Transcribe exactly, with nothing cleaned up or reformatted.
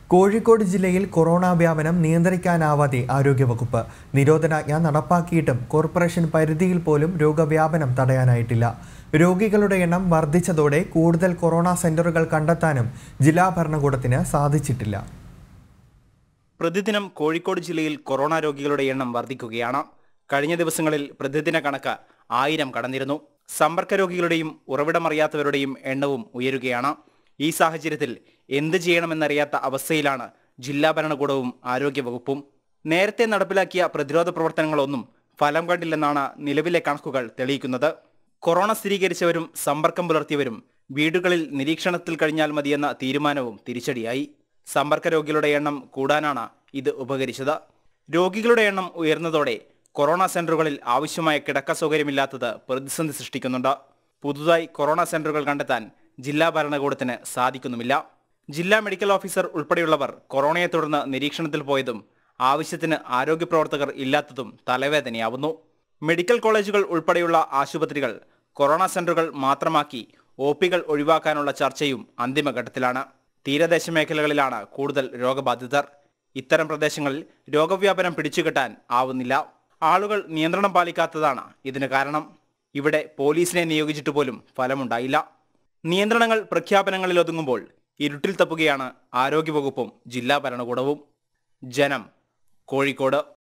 കോഴിക്കോട് ജില്ലയിൽ കൊറോണ വ്യാപനം നിയന്ത്രിക്കാനാവാതെ ആരോഗ്യവകുപ്പ് നിരോധനാജ്ഞ നടപ്പാക്കിയിട്ടും കോർപ്പറേഷൻ പരിധിയിൽ പോലും രോഗവ്യാപനം തടയാനായിട്ടില്ല. രോഗികളുടെ എണ്ണം വർദ്ധിച്ചതോടെ കൂടുതൽ കൊറോണ സെന്ററുകൾ കണ്ടെത്താനും ജില്ലാ ഭരണകൂടത്തിന് സാധിച്ചിട്ടില്ല. പ്രതിദിനം കോഴിക്കോട് ജില്ലയിൽ കൊറോണ രോഗികളുടെ എണ്ണം വർദ്ധിക്കുകയാണ്. കഴിഞ്ഞ ദിവസങ്ങളിൽ പ്രതിദിന കണക്ക് ആയിരം കടന്നിരുന്നു. സമ്പർക്ക രോഗികളുടെയും ഉറവിടമറിയാത്തവരുടെയും എണ്ണവും ഉയരുകയാണ്. ഈ സാഹചര്യത്തിൽ എന്ത് ചെയ്യണമെന്നറിയാത്ത അവസ്ഥയിലാണ് ജില്ലാ ഭരണകൂടവും ആരോഗ്യവകുപ്പും. നേരത്തെ നടപ്പിലാക്കിയ പ്രതിരോധ പ്രവർത്തനങ്ങളൊന്നും ഫലം കണ്ടില്ലെന്നാണ് നിലവിലെ കണക്കുകൾ തെളിയിക്കുന്നത്. കൊറോണ സ്ഥിരീകരിച്ചവരും സമ്പർക്കം പുലർത്തിയവരും വീടുകളിൽ നിരീക്ഷണത്തിൽ കഴിഞ്ഞാൽ മതിയെന്ന തീരുമാനവും തിരിച്ചടിയായി. സമ്പർക്ക രോഗികളുടെ എണ്ണം കൂടാനാണ് ഇത് ഉപകരിച്ചത്. രോഗികളുടെ എണ്ണം ഉയർന്നതോടെ കൊറോണ സെന്ററുകളിൽ ആവശ്യമായ കിടക്ക സൗകര്യമില്ലാത്തത് പ്രതിസന്ധി സൃഷ്ടിക്കുന്നുണ്ട്. പുതുതായി കൊറോണ സെന്ററുകൾ കണ്ടെത്താൻ ജില്ലാ ഭരണകൂടത്തിന് സാധിക്കുന്നുമില്ല. ജില്ലാ മെഡിക്കൽ ഓഫീസർ ഉൾപ്പെടെയുള്ളവർ കൊറോണയെ തുടർന്ന് നിരീക്ഷണത്തിൽ പോയതും ആവശ്യത്തിന് ആരോഗ്യ പ്രവർത്തകർ ഇല്ലാത്തതും തലവേദനയാവുന്നു. മെഡിക്കൽ കോളേജുകൾ ഉൾപ്പെടെയുള്ള ആശുപത്രികൾ കൊറോണ സെന്ററുകൾ മാത്രമാക്കി ഒ പികൾ ഒഴിവാക്കാനുള്ള ചർച്ചയും അന്തിമഘട്ടത്തിലാണ്. തീരദേശ മേഖലകളിലാണ് കൂടുതൽ രോഗബാധിതർ. ഇത്തരം പ്രദേശങ്ങളിൽ രോഗവ്യാപനം പിടിച്ചുകെട്ടാൻ ആവുന്നില്ല. ആളുകൾ നിയന്ത്രണം പാലിക്കാത്തതാണ് ഇതിന് കാരണം. ഇവിടെ പോലീസിനെ നിയോഗിച്ചിട്ട് പോലും ഫലമുണ്ടായില്ല. നിയന്ത്രണങ്ങൾ പ്രഖ്യാപനങ്ങളിൽ ഒതുങ്ങുമ്പോൾ ഇരുട്ടിൽ തപ്പുകയാണ് ആരോഗ്യവകുപ്പും ജില്ലാ ഭരണകൂടവും. ജനം, കോഴിക്കോട്.